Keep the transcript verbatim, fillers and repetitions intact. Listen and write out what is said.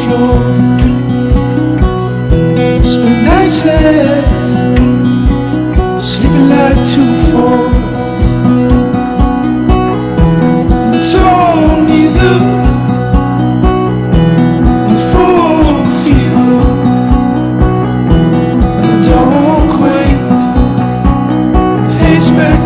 floor. Spent nights left sleeping like two four. Told me the the full feel and the dawn quakes. Hates back